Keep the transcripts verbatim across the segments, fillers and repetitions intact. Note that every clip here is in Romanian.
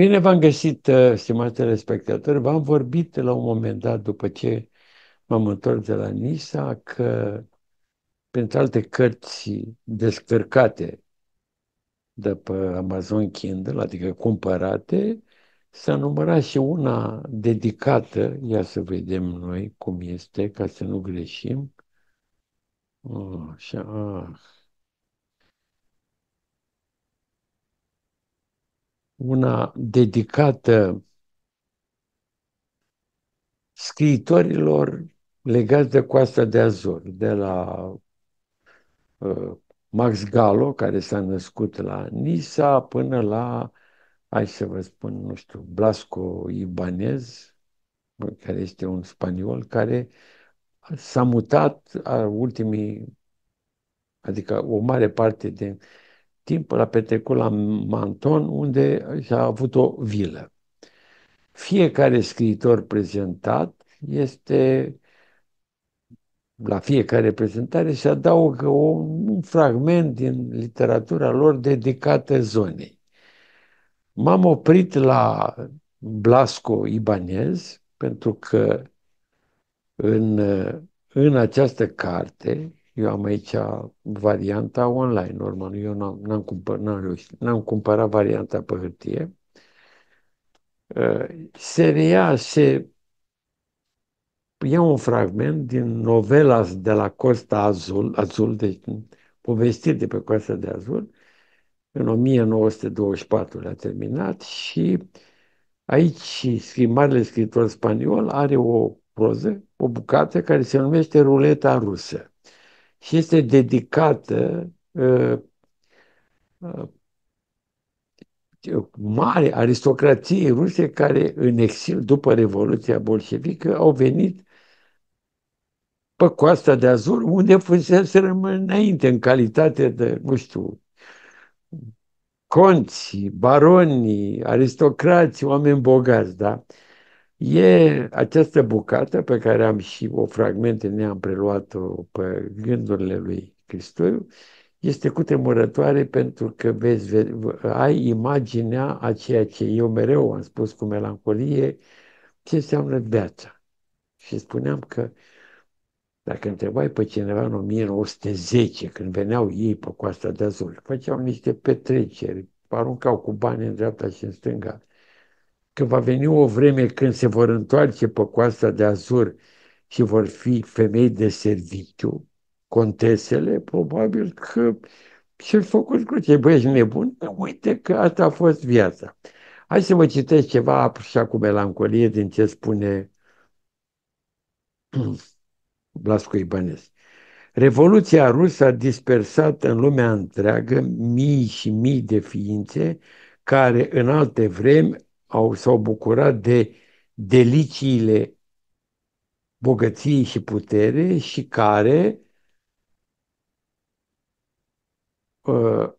Bine v-am găsit, uh, stimați telespectatori. V-am vorbit la un moment dat, după ce m-am întors de la Nisa, că, printre alte cărți descărcate de pe Amazon Kindle, adică cumpărate, s-a numărat și una dedicată, ia să vedem noi cum este, ca să nu greșim. Oh, așa, ah. Una dedicată scriitorilor legați de Coasta de Azur, de la uh, Max Gallo, care s-a născut la Nisa, până la, hai să vă spun, nu știu, Blasco Ibanez, care este un spaniol, care s-a mutat a ultimii, adică o mare parte din timp l-a petrecut la Menton, unde și-a avut o vilă. Fiecare scriitor prezentat este la fiecare prezentare se adaugă un, un fragment din literatura lor dedicată zonei. M-am oprit la Blasco Ibanez pentru că în, în această carte, eu am aici varianta online, normal, eu n-am, n-am, cumpăr, n-am, reușit, n-am cumpărat varianta pe hârtie, se reia, se ia un fragment din novela de la Costa Azul, Azul, deci povestiri de pe Coasta de Azul, în o mie nouă sute douăzeci și patru le-a terminat și aici marele scriitor spaniol are o proză, o bucată care se numește Ruleta rusă și este dedicată uh, uh, mare aristocrației ruse care în exil după Revoluția bolșevică au venit pe Coasta de Azur, unde fuseseră înainte în calitate de, nu știu, conți, baroni, aristocrați, oameni bogați, da? E această bucată pe care am și o fragmente, ne-am preluat-o pe gândurile lui Cristoiu, este cutremurătoare pentru că vezi, vezi, ai imaginea a ceea ce eu mereu am spus cu melancolie, ce înseamnă viața. Și spuneam că dacă întrebai pe cineva în o mie nouă sute zece, când veneau ei pe Coasta de Azur, făceau niște petreceri, aruncau cu bani în dreapta și în stânga, că va veni o vreme când se vor întoarce pe Coasta de Azur și vor fi femei de serviciu, contesele, probabil că și-l făcut cruce, băi, ești nebun? Uite că asta a fost viața. Hai să vă citesc ceva așa cu melancolie din ce spune Blasco Ibanez. Revoluția rusă a dispersat în lumea întreagă mii și mii de ființe care în alte vremi au, s-au bucurat de deliciile bogăției și putere și care uh,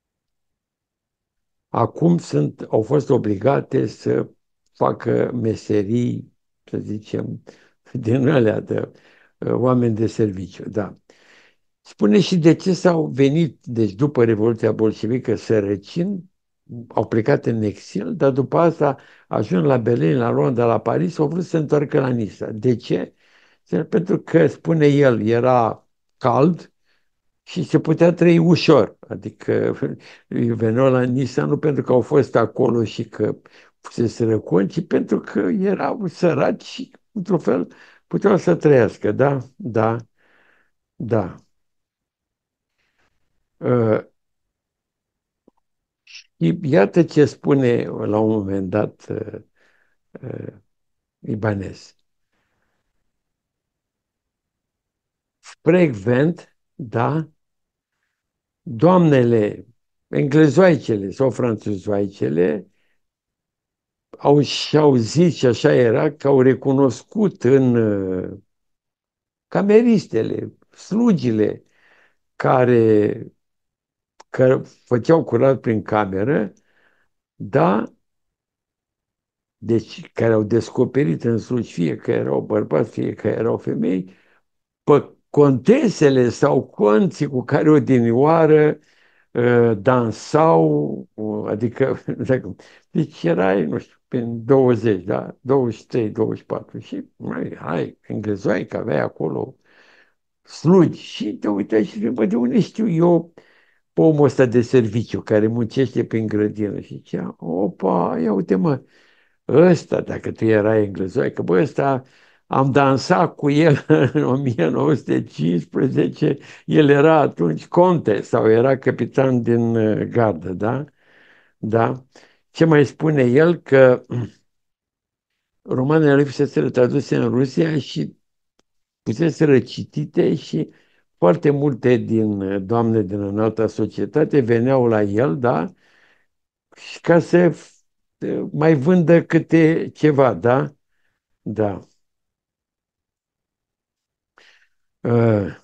acum sunt, au fost obligate să facă meserii, să zicem, din alea de uh, oameni de serviciu. Da. Spune și de ce s-au venit, deci după Revoluția Bolșevică, sărăcind, au plecat în exil, dar după asta ajung la Berlin, la Londra, la Paris, au vrut să se întoarcă la Nisa. De ce? Pentru că, spune el, era cald și se putea trăi ușor. Adică veneau la Nisa nu pentru că au fost acolo și că se sărăconi, ci pentru că erau săraci și, într-un fel, puteau să trăiască. Da, da, da. Uh, Iată ce spune la un moment dat uh, uh, Ibanez. Frecvent, da, doamnele englezoaicele sau franțuzoaicele au și-au zis, și așa era, că au recunoscut în uh, cameristele, slugile care, care făceau curat prin cameră, da, deci care au descoperit în slugi, fie că erau bărbați, fie că erau femei, pe contesele sau conții cu care odinioară uh, dansau, uh, adică, dacă- deci erai, nu știu, prin douăzeci, da? douăzeci și trei, douăzeci și patru și, mai, hai, englezoai, că aveai acolo slugi și te uitai și zici, bă, de unde știu eu pe omul ăsta de serviciu care muncește prin grădină și zicea, opa, ia uite mă, ăsta, dacă tu erai englezoi, că bă, ăsta am dansat cu el în o mie nouă sute cincisprezece, el era atunci conte sau era capitan din uh, gardă, da? Da? Ce mai spune el? Că romanele lui fusese traduse în Rusia și fusese citite și foarte multe din uh, doamne din înalta societate veneau la el, da? Și ca să uh, mai vândă câte ceva, da? Da. Uh,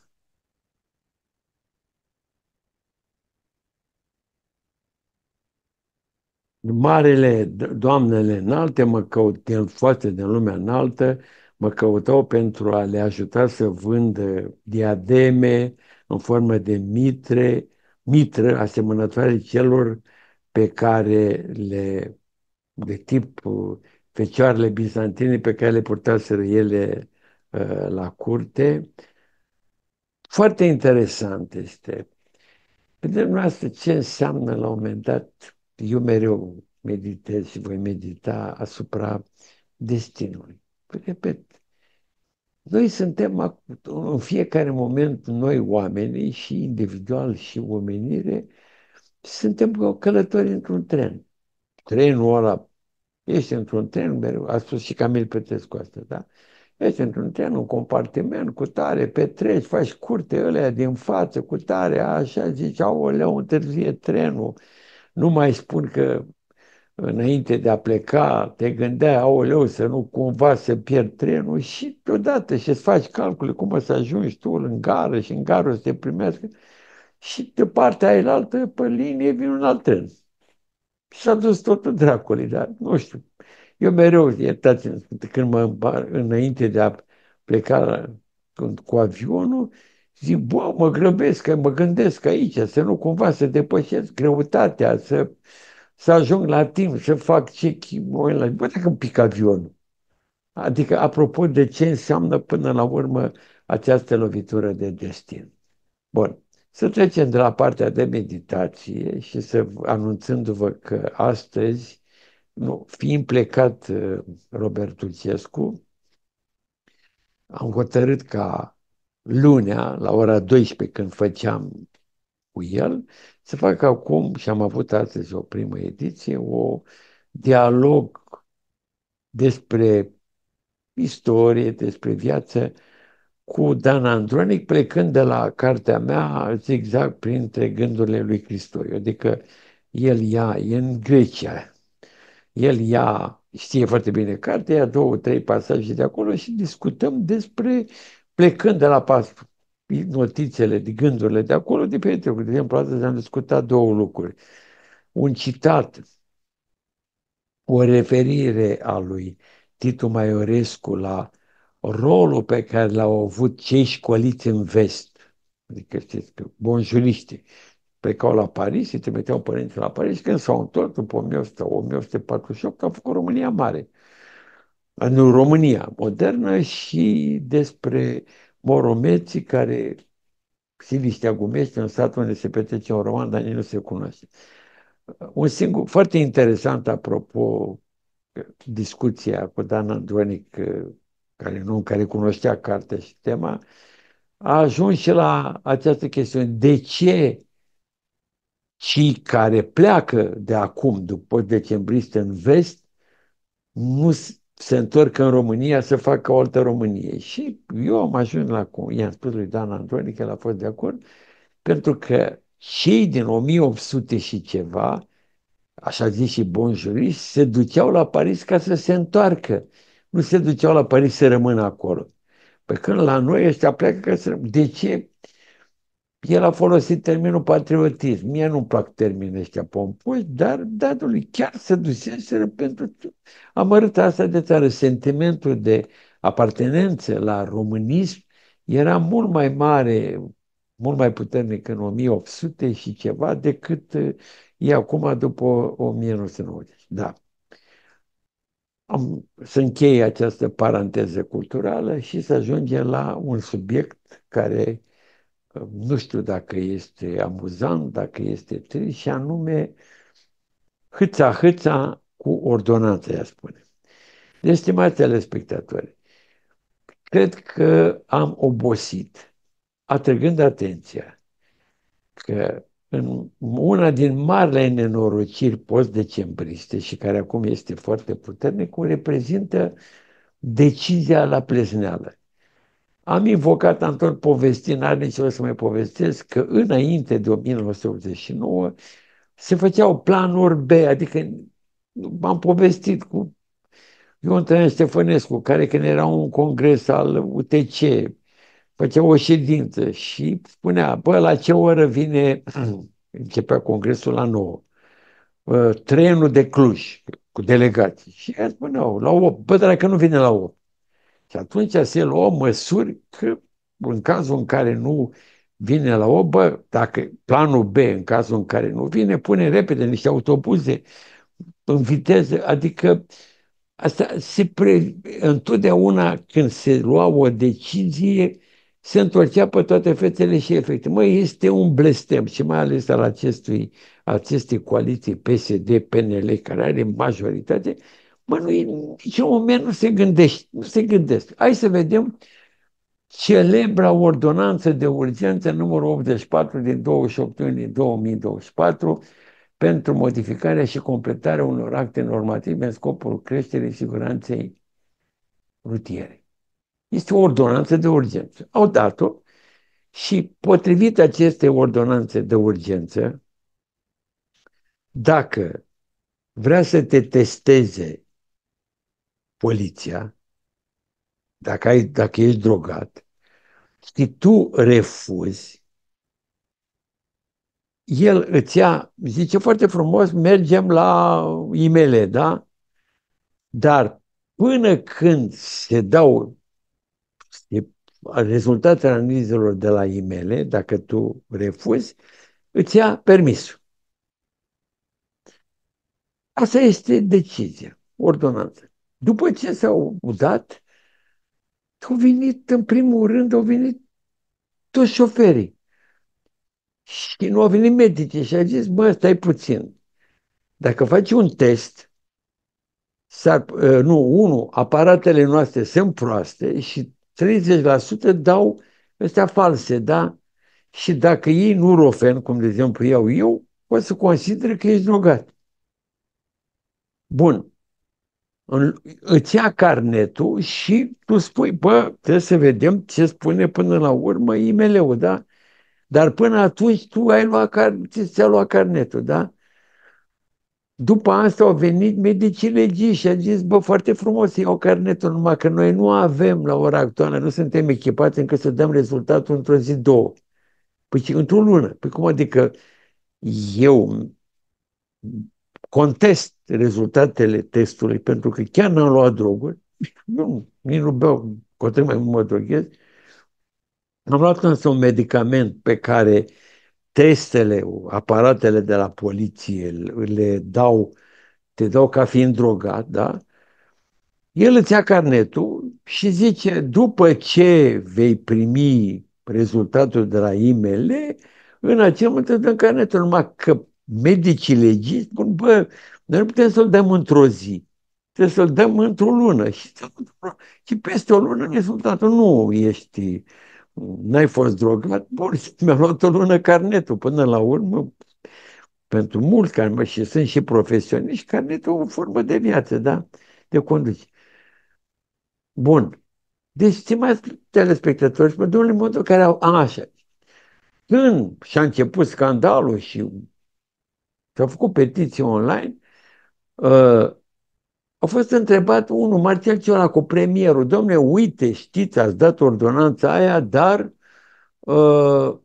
Marele, doamnele înalte mă căut, din foarte din lumea înaltă, mă căutau pentru a le ajuta să vândă diademe în formă de mitre, mitră asemănătoare celor pe care le, de tip uh, fecioarele bizantine pe care le purtaseră ele uh, la curte. Foarte interesant este. Vedeți dumneavoastră ce înseamnă la un moment dat, eu mereu meditez și voi medita asupra destinului. Păi, repet, noi suntem ac- în fiecare moment, noi oamenii și individual și omenire, suntem călători într-un tren. Trenul ăla, ești într-un tren, mereu, a spus și Camil Petrescu asta, da? Ești într-un tren, un compartiment cu tare, petreci, faci curte ălea din față cu tare, așa, zici, aoleu, întârzie trenul. Nu mai spun că înainte de a pleca te gândeai, aoleu, să nu cumva să pierd trenul și deodată și-ți faci calcule cum o să ajungi tu în gară și în gară o să te primească și de partea aia pe linie vine un alt tren. Și s-a dus totul dracului, dar nu știu. Eu mereu, iertați-mă, când mă, îmbar- înainte de a pleca la, cu, cu avionul, zic, bă, mă grăbesc, că mă gândesc aici, să nu cumva să depășesc greutatea, să, să ajung la timp, să fac check-in. Bă, dacă îmi pic avionul. Adică, apropo de ce înseamnă până la urmă această lovitură de destin. Bun. Să trecem de la partea de meditație și să anunțându-vă că astăzi, nu, fiind plecat uh, Robert Tulcescu, am hotărât ca lunea, la ora douăsprezece, când făceam cu el, să fac acum, și am avut astăzi o primă ediție, o dialog despre istorie, despre viață, cu Dan Andronic, plecând de la cartea mea zigzag printre gândurile lui Cristoiu. Adică el ia, e în Grecia, el ia, știe foarte bine cartea, ia două, trei pasaje de acolo și discutăm despre, plecând de la pas, notițele, de gândurile de acolo, de pe De exemplu, astăzi am discutat două lucruri. Un citat, o referire a lui Titu Maiorescu la rolul pe care l-au avut cei școliți în vest, adică știți că bonjuriștii plecau la Paris, se trimiteau părinții la Paris, când s-au întors după o mie o sută, o mie o sută patruzeci și opt, a făcut România mare. În România modernă și despre moromeții care Siliștea Gumește, în satul unde se petrece un roman, dar nici nu se cunoaște. Un singur, foarte interesant, apropo, discuția cu Dan Andronic, care nu, care cunoștea cartea și tema, a ajuns și la această chestiune. De ce cei care pleacă de acum, după decembriste în vest, nu se întorc în România să facă o altă Românie? Și eu am ajuns la, i-am spus lui Dan Andronic, că el a fost de acord, pentru că cei din o mie opt sute și ceva, așa zis și buni juriști, se duceau la Paris ca să se întoarcă. Nu se duceau la Paris să rămână acolo. Pe când la noi ăștia pleacă ca să rămână. De ce? El a folosit termenul patriotism. Mie nu-mi plac termenii ăștia pompoși, dar datului chiar se duseseră pentru... Am arătat asta de țară. Sentimentul de apartenență la românism era mult mai mare mult mai puternic în o mie opt sute și ceva decât uh, e acum după o mie nouă sute nouăzeci. Da. Am să închei această paranteză culturală și să ajungem la un subiect care uh, nu știu dacă este amuzant, dacă este trist, și anume hâța-hâța cu ordonanța, ea spune. Deci, stimați telespectatori, cred că am obosit, atrăgând atenția că în una din marile nenorociri post-decembriste și care acum este foarte puternic, o reprezintă decizia la plezneală. Am invocat, am tot povestit, n-are nici rost să mai povestesc, că înainte de o mie nouă sute optzeci și nouă se făceau planuri B, adică am povestit cu Ion Traian Ștefănescu, care când era un congres al U T C, făcea o ședință și spunea, bă, la ce oră vine, începea congresul la nouă, trenul de Cluj cu delegații. Și ea spuneau, la opt, bă, dar că nu vine la opt. Și atunci se luau măsuri că în cazul în care nu vine la opt, bă, dacă planul B, în cazul în care nu vine, pune repede niște autobuze în viteză, adică asta se pre... întotdeauna când se lua o decizie, se întorcea pe toate fețele și efecte. Măi, este un blestem și mai ales al acestui, acestei coaliții P S D-P N L care are majoritate, mă, nu, în niciun moment nu se gândește, nu se gândesc. Hai să vedem celebra ordonanță de urgență numărul optzeci și patru din douăzeci și opt iunie două mii douăzeci și patru pentru modificarea și completarea unor acte normative în scopul creșterii siguranței rutiere. Este o ordonanță de urgență. Au dat-o și potrivit acestei ordonanțe de urgență, dacă vrea să te testeze poliția, dacă, ai, dacă ești drogat, și tu refuzi, el îți ia, zice foarte frumos, mergem la I M L, da? Dar până când se dau rezultatele analizelor de la I M L, dacă tu refuzi, îți ia permisul. Asta este decizia, ordonanță. După ce s-au dat, au venit, în primul rând, au venit toți șoferii. Și nu au venit medici și au zis, bă, stai puțin. Dacă faci un test, s-ar, nu, unu, aparatele noastre sunt proaste și treizeci la sută dau astea false, da? Și dacă iei Nurofen, cum de exemplu iau eu, o să consider că ești drogat. Bun. Îți ia carnetul și tu spui, bă, trebuie să vedem ce spune până la urmă I M L-ul, da? Dar până atunci tu ai luat, car- ți-a luat carnetul, da? După asta au venit medicii legii și a zis, bă, foarte frumos, iau carnetul, numai că noi nu avem la ora actuală, nu suntem echipați încât să dăm rezultatul într-o zi, două. Păi într-o lună. Păi cum adică eu contest rezultatele testului pentru că chiar n-am luat droguri, nu, nici nu beau, cu atât mai mult mă droghez. Am luat însă un medicament pe care testele, aparatele de la poliție le dau, te dau ca fiind drogat, da? El îți ia carnetul și zice, după ce vei primi rezultatul de la I M L, în acel moment îți dăm carnetul, numai că medicii legii spun, bă, noi nu putem să-l dăm într-o zi, trebuie să-l dăm într-o lună. Și, și peste o lună rezultatul nu ești, n-ai fost drogat, bun, mi-a luat o lună carnetul. Până la urmă, pentru mulți care mă și sunt și profesioniști, carnetul e o formă de viață, da? De conducere. Bun. Deci, stimați telespectatori, pe domnule modul care au, a, așa, când și-a început scandalul și s-a făcut petiții online, uh, a fost întrebat unul, Marcel Ciolacu, premierul, domnule, uite, știți, ați dat ordonanța aia, dar uh,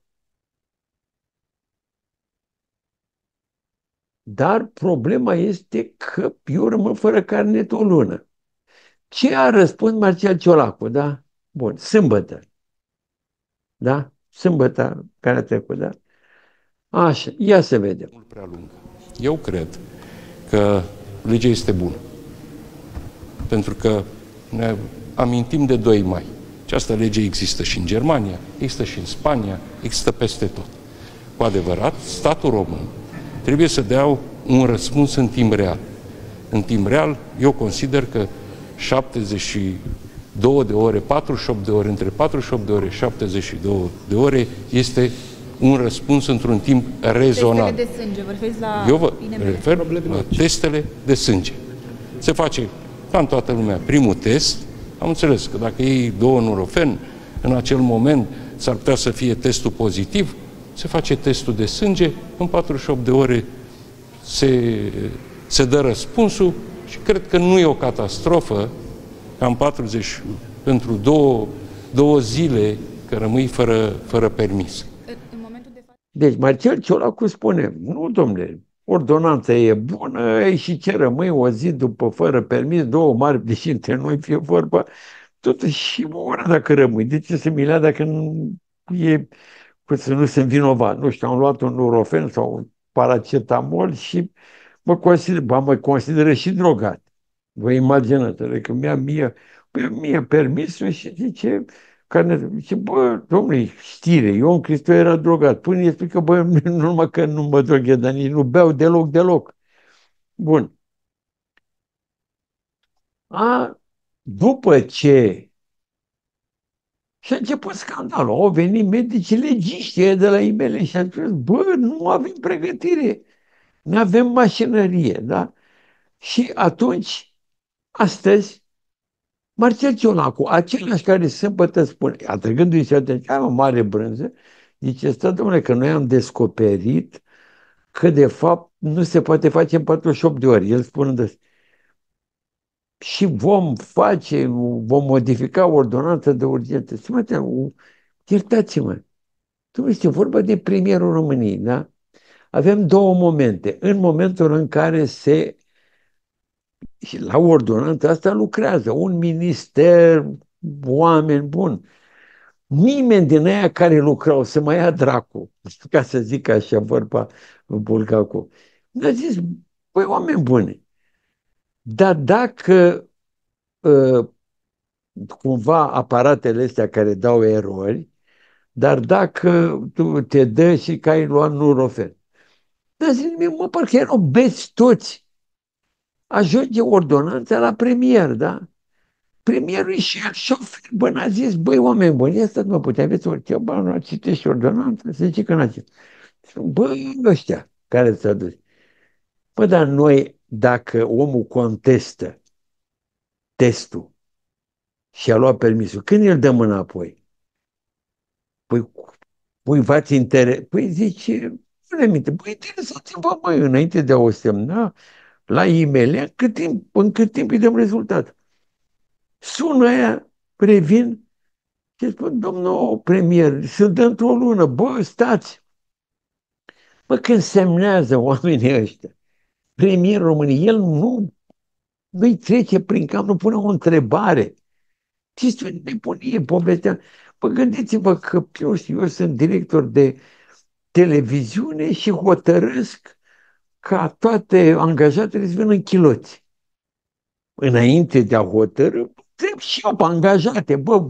dar problema este că eu rămân fără carnet o lună. Ce a răspuns Marcel Ciolacu, da? Bun, sâmbătă, da? sâmbătă care a trecut, da? Așa, ia să vedem. Mult prea lungă. Eu cred că legea este bună. Pentru că ne amintim de doi mai. Această lege există și în Germania, există și în Spania, există peste tot. Cu adevărat, statul român trebuie să dea un răspuns în timp real. În timp real, eu consider că șaptezeci și două de ore, patruzeci și opt de ore, între patruzeci și opt de ore și șaptezeci și două de ore este un răspuns într-un timp rezonabil. Testele de sânge, vă referiți la Eu vă I N M? refer la testele de sânge. Se face, ca în toată lumea, primul test. Am înțeles că dacă iei două Nurofen, în acel moment s-ar putea să fie testul pozitiv, se face testul de sânge, în patruzeci și opt de ore se, se dă răspunsul și cred că nu e o catastrofă ca în patruzeci pentru două, două zile că rămâi fără, fără permis. În momentul de față... Deci Marcel Ciolacu spune, nu domnule, ordonanța e bună, ei și ce rămâi o zi după fără permis, două mari, deși între noi fie vorba, totuși și o oră dacă rămâi. De ce să mi lea dacă nu e, că să nu sunt vinovat? Nu știu, am luat un Nurofen sau un paracetamol și mă consider, ba, mă consideră și drogat. Vă imaginați, că mi-a mie, mie permisul și zice, care zice, bă, domnule, știre, Ion Cristo era drogat. Până îi explică, bă, nu numai că nu mă droghe, dar nici nu beau deloc, deloc. Bun. A, după ce și a început scandalul, au venit medicii legiști de la I M L și a spus, bă, nu avem pregătire, nu avem mașinărie, da? Și atunci, astăzi, Marcel Ciolacu, același care sâmbătă spune, atrăgându-i se atenția, o mare brânză, zice, stă, domnule, că noi am descoperit că, de fapt, nu se poate face în patruzeci și opt de ore. El spunând și vom face, vom modifica ordonanța de urgență. Iertați-mă, tu este vorba de premierul României, da? Avem două momente. În momentul în care se, și la ordonanța asta lucrează un minister, oameni buni. Nimeni din aia care lucrau să mai ia dracu, ca să zic așa vorba Bulgacu, mi-a zis, băi, oameni buni, dar dacă uh, cumva aparatele astea care dau erori, dar dacă tu te dă și că ai luat Nurofen, dar zic, mă, parcă erau beți toți. Ajunge ordonanța la premier, da? Premierul și el șofer, bă, n-a zis, băi, oameni buni, asta mă putea aveți orice, bă, nu citești ordonanța, se zice că n-a citit. Bă, ăștia care s-a dus. Bă, dar noi, dacă omul contestă testul și a luat permisul, când îl dăm înapoi? Păi, păi v-ați interes... Păi zice, nu ne minte, băi, interesați-vă, măi, înainte de a o semna la I M L, cât timp, în cât timp îi dăm rezultat. Sună aia, revin și spun, domnul premier, să dăm într-o lună, bă, stați. Bă, când semnează oamenii ăștia, premierul României, el nu, nu-i trece prin cap, nu pune o întrebare. Este o nebunie, povestea. Bă, gândiți-vă că, eu știu, eu sunt director de televiziune și hotărăsc ca toate angajatele să vină în chiloți. Înainte de a hotărâ, trebuie și eu pe angajate, bă,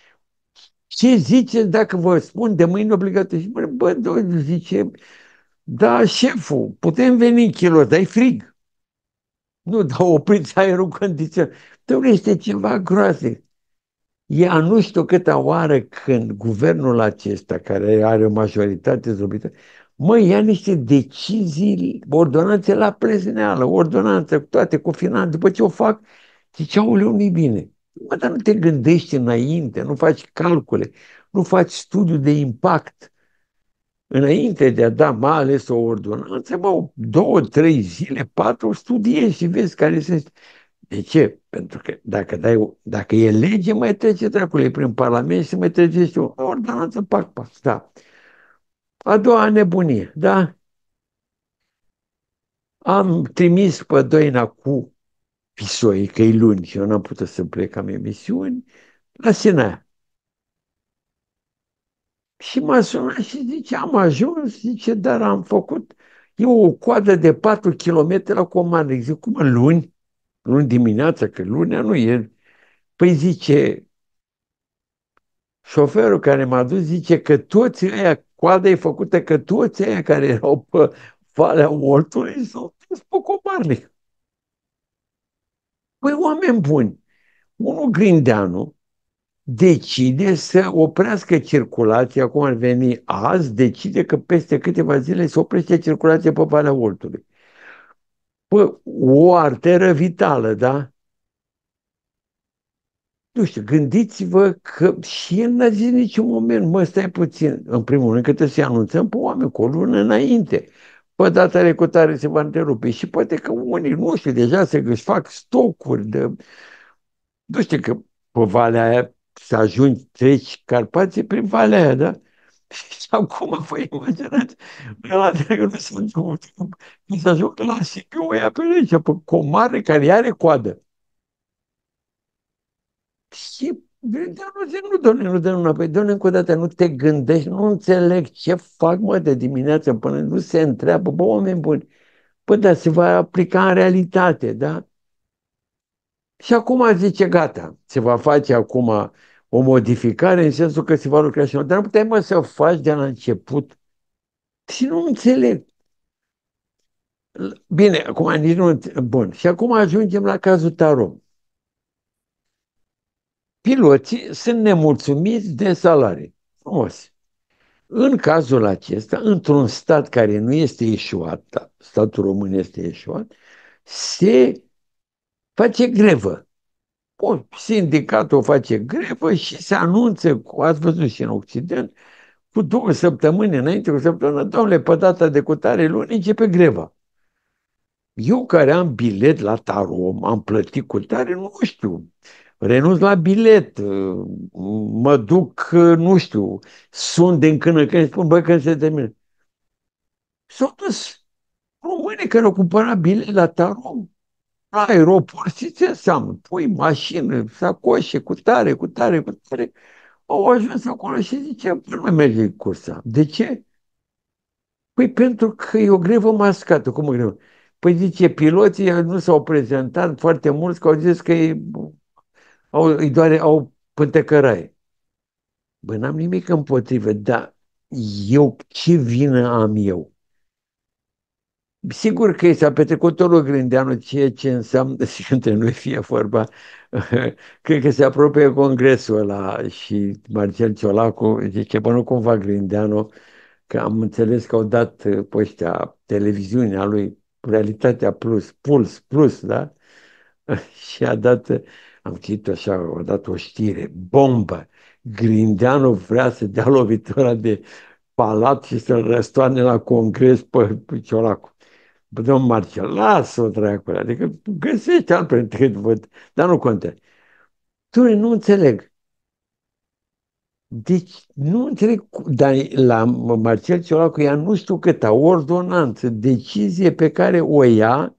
ce ziceți dacă vă spun de mâine obligatoriu? Și bă, bă, bă, zice, da, șeful, putem veni în chiloți, dar e frig. Nu, dar opriți aerul condiționat. Dom'le, este ceva groaznic. E a nu știu câta oară când guvernul acesta, care are o majoritate zubită, mă, ia niște decizii, ordonanțe la plezneală, ordonanță, toate cu finanțe, după ce o fac, zice, aoleu, nu-i bine. Mă, dar nu te gândești înainte, nu faci calcule, nu faci studiu de impact. Înainte de a da mai ales o ordonanță, mă, două, trei zile, patru, studiezi și vezi care sunt. De ce? Pentru că dacă, dai, dacă e lege, mai trece dracului prin Parlament și mai trece și o ordonanță, pac, pac, da. A doua nebunie, da? Am trimis pe Doina cu pisoi, că e luni și eu n-am putut să plec, am emisiuni, la Sinaia. Și m-a sunat și zice, am ajuns, zice, dar am făcut eu o coadă de patru kilometri la comandă. Zic, cum, în luni? Luni dimineața, că lunea nu e. Păi zice, șoferul care m-a dus zice că toți ăia, coada e făcută că toți ăia care erau pe Valea Oltului s-au dus pe Comarnic. Păi, oameni buni, unul Grindeanu decide să oprească circulația, acum ar veni azi, decide că peste câteva zile se oprește circulația pe Valea Oltului. Păi, o arteră vitală, da? Nu știu, gândiți-vă că și el n-a zis niciun moment, mă, stai puțin, în primul rând că trebuie să-i anunțăm pe oameni cu o lună înainte. Pe data recutare se va întrerupe și poate că unii, nu știu, deja se își fac stocuri de... Nu știu că pe valea aia să ajungi, treci Carpații prin valea aia, da? Și acum vă imaginați, ăla de nu se să ajungă la Sibiu, ăia pe aici, pe Comare, care are coadă. Și Grindeanu zice, nu, doamne, nu dă înapoi, doamne, încă o dată, nu te gândești, nu înțeleg ce fac, mă, de dimineață până nu se întreabă, bă, oameni buni, bă, dar se va aplica în realitate, da? Și acum zice, gata, se va face acum o modificare în sensul că se va lucra și noi, dar nu puteai, mă, să faci de la început. Și nu înțeleg. Bine, acum nici nu înțeleg. Bun, și acum ajungem la cazul Tarom. Piloții sunt nemulțumiți de salarii. Frumos. În cazul acesta, într-un stat care nu este eșuat, da, statul român este eșuat, se face grevă. Bun, sindicatul face grevă și se anunță, ați văzut și în Occident, cu două săptămâni înainte, cu o săptămână, domnule, pe data de cutare luni începe greva. Eu care am bilet la Tarom, am plătit cu tare, nu știu, renunț la bilet, mă duc, nu știu, sunt din când în când, spun, băi, când se termină. S-au dus români care au cumpărat bilet la Tarom, la aeroport, și ce înseamnă? Pui mașină, sacoșe, cu tare, cu tare, cu tare. Au ajuns acolo și zice, nu mai merge cursa. De ce? Păi pentru că e o grevă mascată. Cum o grevă? Păi zice, piloții nu s-au prezentat foarte mulți, că au zis că ei, au, îi doare, au pântecăraie. Bă, n-am nimic împotrivă, dar eu ce vină am eu? Sigur că i s-a petrecut Tolu Grindeanu, ceea ce înseamnă, și între noi fie vorba, cred că se apropie congresul ăla și Marcel Ciolacu zice, bă, nu cumva Grindeanu, că am înțeles că au dat pe ăștia televiziunea lui Realitatea Plus, Puls Plus, da? Și a dat, am citit așa, a dat o știre, bombă, Grindeanu vrea să dea lovitura de palat și să-l răstoarne la congres pe, pe Ciolacu. Bă, domn Marcel, lasă-o dracule, adică găsești alt pretext, văd, dar nu contează. Tu nu înțeleg. Deci, nu înțeleg, dar la Marcel Ciolacu ea nu știu câta, ordonanță, decizie pe care o ia,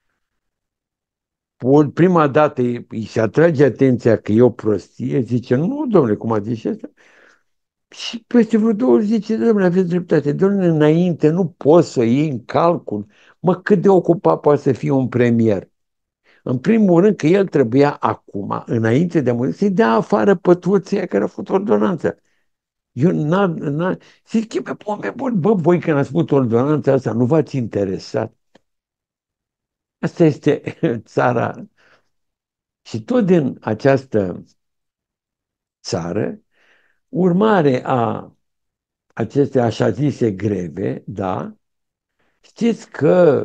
prima dată îi se atrage atenția că e o prostie, zice, nu, domnule, cum a zis asta? Și peste vreo două zice, domnule, aveți dreptate, domnule, înainte nu poți să iei în calcul, mă, cât de ocupat poate să fie un premier. În primul rând că el trebuia acum, înainte de a muri, să-i dea afară pe toți care au făcut ordonanța. Eu n-am, n-am, zic, bă, oameni buni, bă, voi când ați făcut ordonanța asta, nu v-ați interesat? Asta este țara. Și tot din această țară, urmare a acestei așa zise greve, da, știți că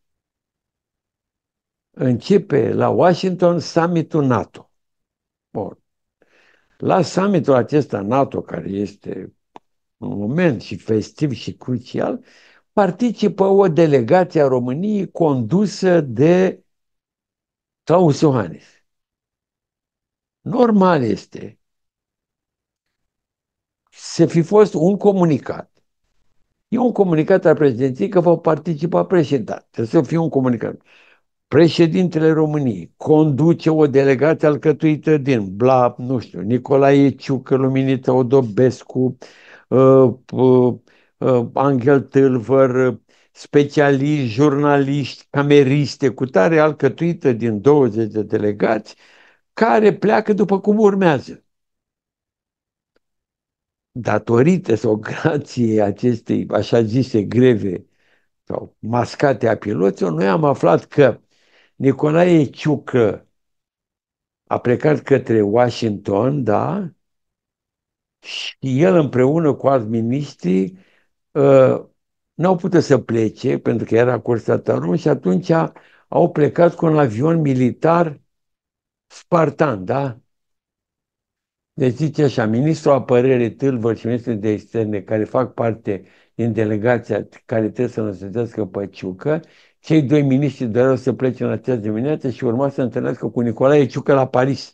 începe la Washington summitul NATO. Bun. La summitul acesta NATO, care este un moment și festiv și crucial, participă o delegație a României condusă de Klaus Iohannis. Normal este să fi fost un comunicat. E un comunicat al președinției că va participa președinta. Trebuie să fie un comunicat. Președintele României conduce o delegație alcătuită din, bla, nu știu, Nicolae Ciucă, Luminița Odobescu, uh, uh, uh, Angel Tâlvăr, specialiști, jurnaliști, cameriste, cu tare alcătuită din douăzeci de delegați, care pleacă după cum urmează. Datorită sau grație acestei așa zise greve sau mascate a piloților, noi am aflat că Nicolae Ciucă a plecat către Washington, da, și el împreună cu alți miniștri uh, n-au putut să plece pentru că era cursa Tarum și atunci au plecat cu un avion militar Spartan, da? Deci zice așa, ministrul apărării Tâlvăr și ministrul de externe care fac parte din delegația care trebuie să însoțească pe Ciucă, cei doi miniștri doreau să plece în această dimineață și urma să întâlnească cu Nicolae Ciucă la Paris.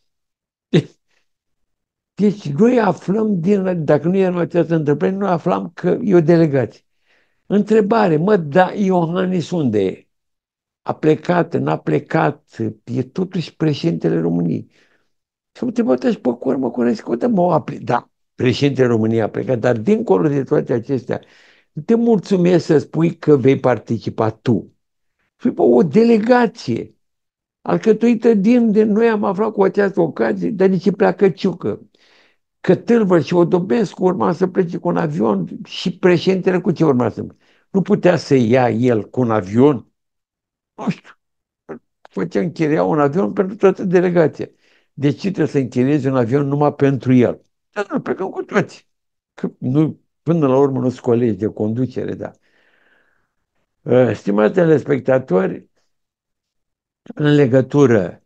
Deci noi aflăm, din, dacă nu era această întâmplare, noi aflam că e o delegație. Întrebare, mă, da, Iohannis unde e? A plecat, n-a plecat, e totuși președintele României. Și am întrebat și pe curmă, cunoscută, mă, da, președintele României a plecat, dar dincolo de toate acestea, nu te mulțumesc să spui că vei participa tu. Și bă, o delegație alcătuită din, din, noi am aflat cu această ocazie, dar de ce pleacă Ciucă? Că Tâlvăr și Odobescu urma să plece cu un avion și președintele cu ce urma să plece? Nu putea să ia el cu un avion? Nu știu. Făcea, închiria un avion pentru toată delegația. De ce trebuie să închiriezi un avion numai pentru el? Dar nu, plecăm cu toți. Că nu, până la urmă nu sunt colegi de conducere, da. Stimați telespectatori, în legătură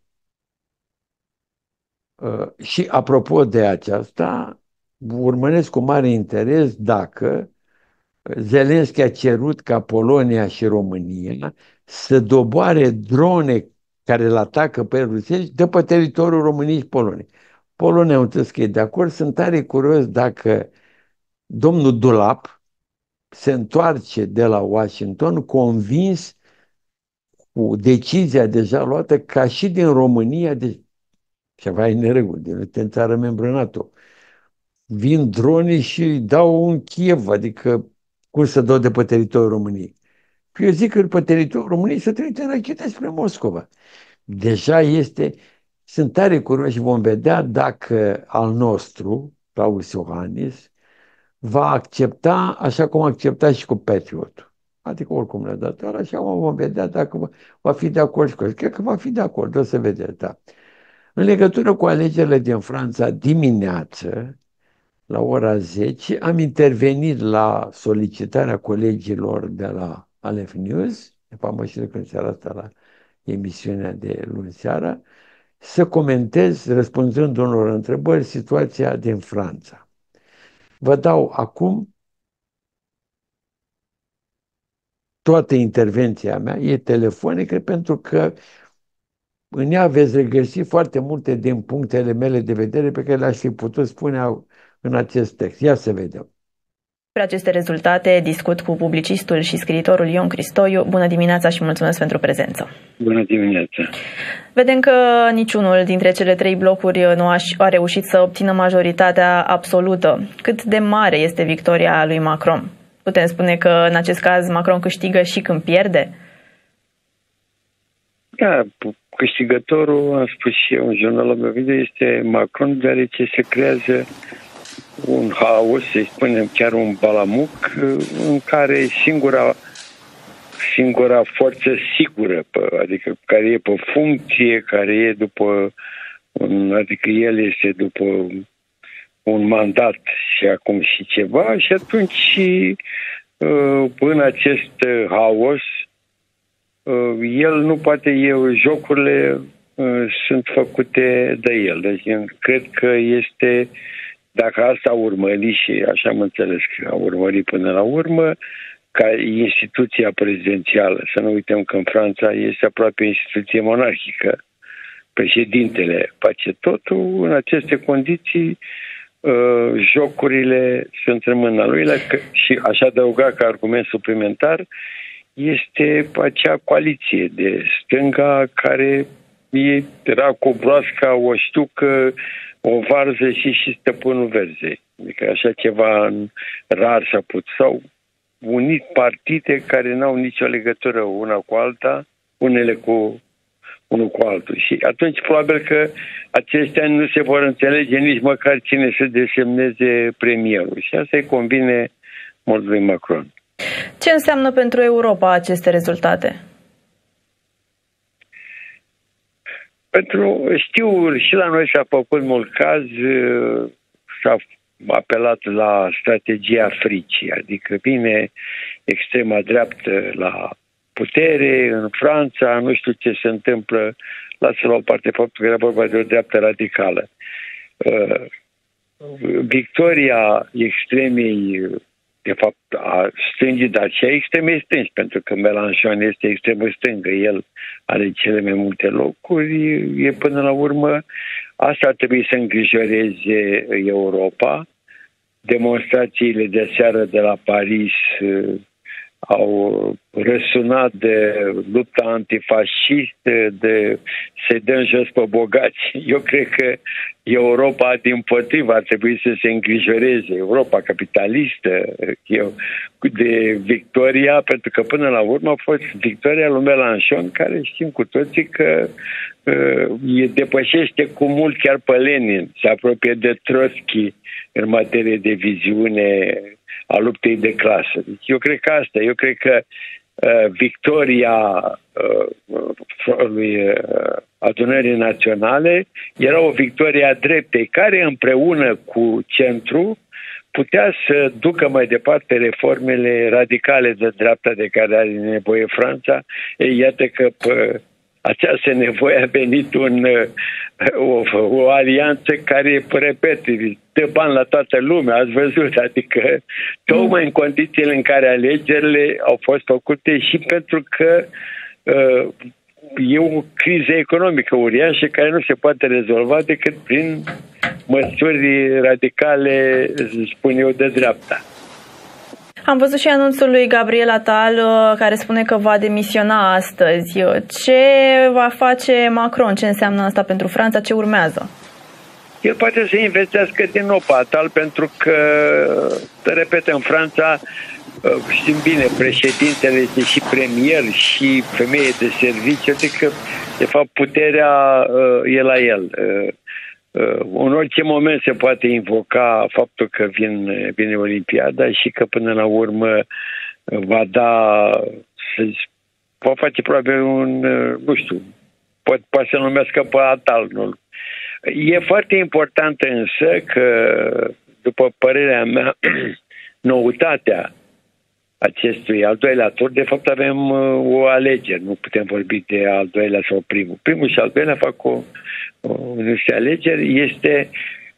și apropo de aceasta, urmăresc cu mare interes dacă Zelenski a cerut ca Polonia și România să doboare drone care îl atacă pe rusești de pe teritoriul României și Poloniei. Polonia au înțeles că e de acord. Sunt tare curios dacă domnul Dulap se întoarce de la Washington convins cu decizia deja luată ca și din România, deci ceva e nereguli, din țară membru NATO, vin drone și dau un Kiev, adică cum să dau de pe teritoriul României. Eu zic că pe teritoriul României să trimite rachete spre Moscova. Deja este, sunt tare curioși și vom vedea dacă al nostru, Claus Iohannis, va accepta așa cum a acceptat și cu Patriot. Adică oricum le-a dat, dar așa vom vedea dacă va, va fi de acord și cu el. Cred că va fi de acord, o să vedeți, da. În legătură cu alegerile din Franța dimineață, la ora zece, am intervenit la solicitarea colegilor de la Aleph News, de fapt mă știu când seara asta la emisiunea de luni seara, să comentez, răspunzând unor întrebări, situația din Franța. Vă dau acum toată intervenția mea, e telefonică, pentru că în ea veți regăsi foarte multe din punctele mele de vedere pe care le-aș fi putut spune în acest text. Ia să vedem. Despre aceste rezultate discut cu publicistul și scriitorul Ion Cristoiu. Bună dimineața și mulțumesc pentru prezență. Bună dimineața. Vedem că niciunul dintre cele trei blocuri nu a reușit să obțină majoritatea absolută. Cât de mare este victoria lui Macron? Putem spune că în acest caz Macron câștigă și când pierde? Da, câștigătorul, am spus și eu în jurnalul meu video, este Macron, deoarece se creează un haos, să spunem chiar un balamuc, în care singura, singura forță sigură, adică care e pe funcție, care e după, un, adică el este după un mandat și acum și ceva, și atunci în acest haos el nu poate, eu, jocurile sunt făcute de el. Deci eu cred că este, dacă asta a urmărit și așa am înțeles că a urmărit până la urmă, ca instituția prezidențială, să nu uităm că în Franța este aproape instituție monarhică, președintele face totul, în aceste condiții jocurile sunt în mâna lui și aș adăuga ca argument suplimentar este acea coaliție de stânga care era cu broasca o ștucă o varză și și stăpânul verzei. Adică așa ceva rar s-a putut. S-au unit partide care n-au nicio legătură una cu alta, unele cu unul cu altul. Și atunci probabil că aceștia nu se vor înțelege nici măcar cine să desemneze premierul. Și asta îi convine mult lui Macron. Ce înseamnă pentru Europa aceste rezultate? Pentru, știu, și la noi s-a făcut mult caz, s-a apelat la strategia fricii, adică vine extrema dreaptă la putere în Franța, nu știu ce se întâmplă, lasă la o parte faptul că era vorba de o dreaptă radicală. Uh, victoria extremei, de fapt, a stângii, dar și a extremei stângi, pentru că Mélenchon este extremă stângă, el are cele mai multe locuri, e până la urmă, asta ar trebui să îngrijoreze Europa. Demonstrațiile de seară de la Paris au răsunat de lupta antifascistă, de se dă în jos pe bogați. Eu cred că Europa, dimpotrivă, ar trebui să se îngrijoreze, Europa capitalistă, eu, de victoria, pentru că până la urmă a fost victoria lui Mélenchon, care știm cu toții că uh, depășește cu mult chiar pe Lenin, se apropie de Trotsky în materie de viziune a luptei de clasă. Deci eu cred că asta, eu cred că uh, victoria uh, lui uh, Adunării Naționale era o victorie a dreptei, care împreună cu centru putea să ducă mai departe reformele radicale de dreapta de care are nevoie Franța. Ei, iată că pe această nevoie a venit un, o, o alianță care, repet, dă bani la toată lumea, ați văzut, adică tocmai în condițiile în care alegerile au fost făcute și pentru că uh, e o criză economică uriașă care nu se poate rezolva decât prin măsuri radicale, spun eu, de dreapta. Am văzut și anunțul lui Gabriel Attal, care spune că va demisiona astăzi. Ce va face Macron? Ce înseamnă asta pentru Franța? Ce urmează? El poate să investească din nou pe Attal, pentru că, te repet, în Franța, știm bine, președintele este și premier și femeie de serviciu, adică, de fapt, puterea e la el. În orice moment se poate invoca faptul că vine, vine Olimpiada și că până la urmă va da, va face probabil un, nu știu, poate, poate să numească pe Attal. Nu? E foarte important însă că, după părerea mea, noutatea acestui al doilea tur, de fapt avem o alegere, nu putem vorbi de al doilea sau primul. Primul și al doilea fac o niște alegeri, este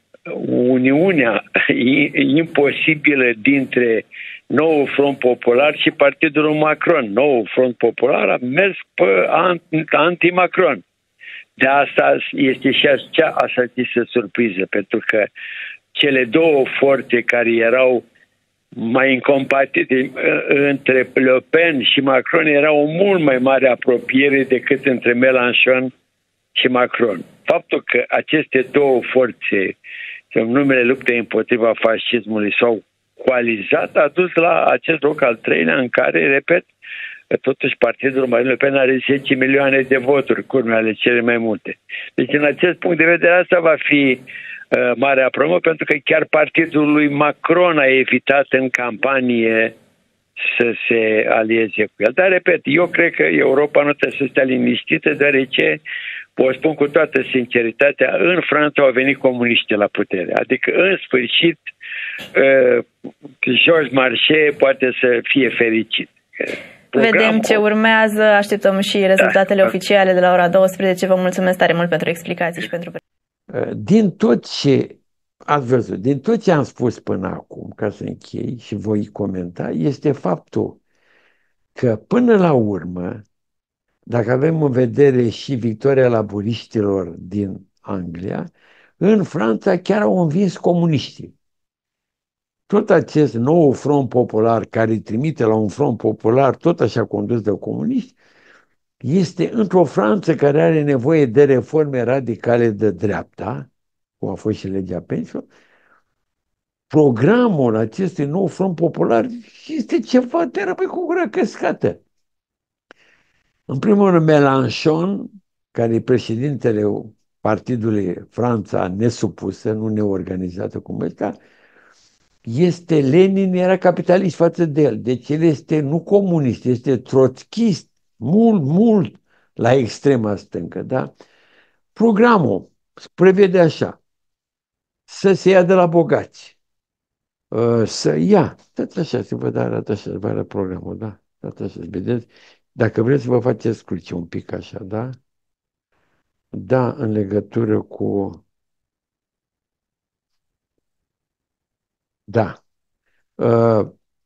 uniunea imposibilă dintre Noul Front Popular și Partidul Macron. Noul Front Popular a mers pe anti-Macron. De asta este și acea așa zisă surpriză, pentru că cele două forțe care erau mai incompatibile între Le Pen și Macron era o mult mai mare apropiere decât între Mélenchon și Macron. Faptul că aceste două forțe, în numele luptei împotriva fascismului, s-au coalizat, a dus la acest loc al treilea în care, repet, totuși Partidul Marine Le Pen are zece milioane de voturi, curme ale cele mai multe. Deci, în acest punct de vedere, asta va fi uh, marea problemă, pentru că chiar partidul lui Macron a evitat în campanie să se alieze cu el. Dar, repet, eu cred că Europa nu trebuie să stea liniștită, deoarece, vă spun cu toată sinceritatea, în Franța au venit comuniștii la putere. Adică, în sfârșit, uh, Georges Marchais poate să fie fericit. Programul. Vedem ce urmează, așteptăm și rezultatele da. oficiale de la ora douăsprezece. Vă mulțumesc tare mult pentru explicații și pentru... Din tot ce ați văzut, din tot ce am spus până acum, ca să închei și voi comenta, este faptul că până la urmă, dacă avem în vedere și victoria laburiștilor din Anglia, în Franța chiar au învins comuniștii. Tot acest nou front popular care îi trimite la un front popular tot așa condus de comuniști, este într-o Franță care are nevoie de reforme radicale de dreapta, cum a fost și legea pensiilor, programul acestui nou front popular este ceva de rămâi cu gura căscată. În primul rând, Mélenchon, care e președintele partidului Franța nesupusă, nu neorganizată cum ăsta, este Lenin, era capitalist față de el. Deci el este nu comunist, este trotskist, mult, mult la extrema stâncă. Da? Programul prevede așa, să se ia de la bogați, să ia, tot așa, să vă arată așa, vă arăt programul, da? Tot așa, vedeți? Dacă vreți să vă faceți cruce un pic așa, da? Da, în legătură cu... Da. Uh,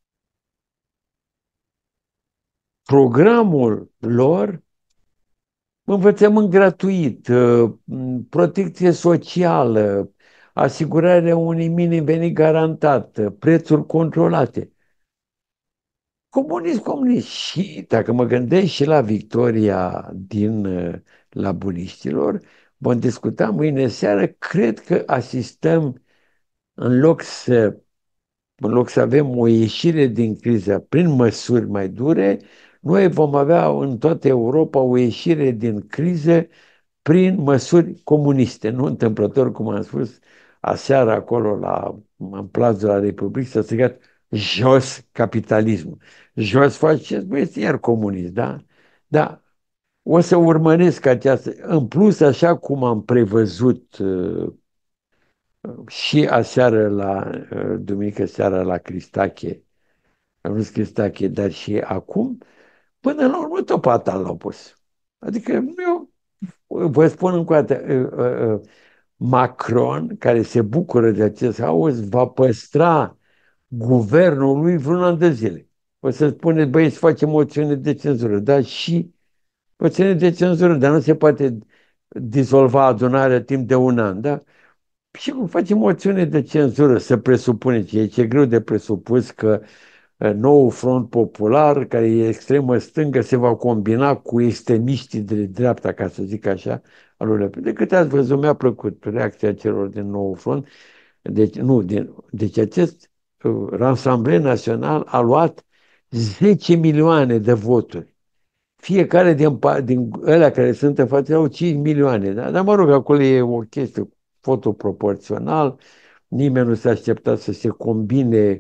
programul lor, învățământ gratuit, uh, protecție socială, asigurarea unui minim venit garantat, prețuri controlate. Comunism, comunism. Și dacă mă gândesc și la victoria din uh, la buniștilor, vom discuta mâine seară, cred că asistăm, în loc să, în loc să avem o ieșire din criză prin măsuri mai dure, noi vom avea în toată Europa o ieșire din criză prin măsuri comuniste. Nu întâmplător, cum am spus, aseară acolo la, în Plaza la Republică s-a strigat jos capitalismul. Jos fascism este iar comunist, da? Da. O să urmăresc această... În plus, așa cum am prevăzut uh, și aseară la, uh, duminică seara la Cristache, am vrut Cristache, dar și acum, până la urmă tot patal l-au pus. Adică eu vă spun încă o dată, uh, uh, Macron, care se bucură de acest haos, va păstra guvernul lui vreun an de zile. O să spuneți, băi, să facem moțiune de cenzură, dar și moțiune de cenzură, dar nu se poate dizolva adunarea timp de un an, da? Și cum facem moțiune de cenzură, să presupuneți, e ce greu de presupus că nou front popular, care e extremă stângă, se va combina cu extremiștii de dreapta, ca să zic așa, al lui Le Pen. De câte ați văzut, mi-a plăcut reacția celor din nou front. Deci, nu, din, deci acest uh, Rassemblement Național a luat zece milioane de voturi. Fiecare din, din ălea care sunt în față au cinci milioane. Da? Dar mă rog, acolo e o chestie fotoproporțional, nimeni nu s-a așteptat să se combine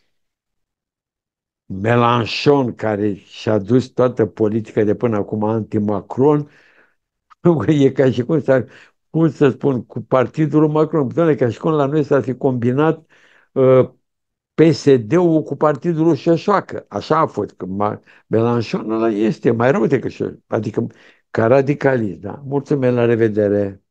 Mélenchon, care și-a dus toată politica de până acum anti-Macron, e ca și cum s-ar, cum să spun, cu partidul lui Macron. Doamne, ca și cum la noi s-ar fi combinat uh, P S D-ul cu partidul lui Șoșoacă. Așa a fost. Că Mélenchon ăla este mai rău decât Șoșoacă. Adică ca radicalist, da. Mulțumesc, la revedere!